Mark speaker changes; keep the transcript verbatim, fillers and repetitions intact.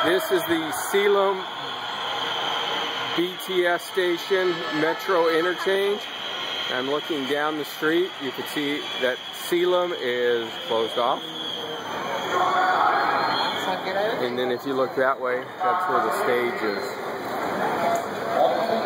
Speaker 1: This is the Silom B T S station metro interchange. I'm looking down the street. You can see that Silom is closed off. And then if you look that way, that's where the stage is.